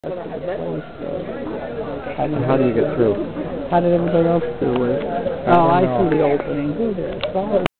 How do you get through? How did everybody else do it? I I see the opening. Who did?